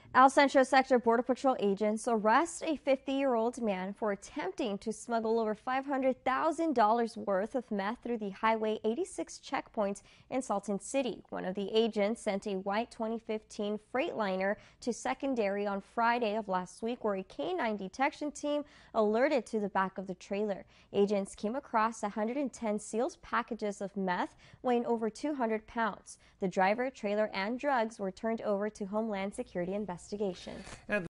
El Centro Sector Border Patrol agents arrest a 50-year-old man for attempting to smuggle over $500,000 worth of meth through the Highway 86 checkpoint in Salton City. One of the agents sent a white 2015 Freightliner to secondary on Friday of last week, where a canine detection team alerted to the back of the trailer. Agents came across 110 sealed packages of meth weighing over 200 pounds. The driver, trailer, and drugs were turned over to Homeland Security investigation.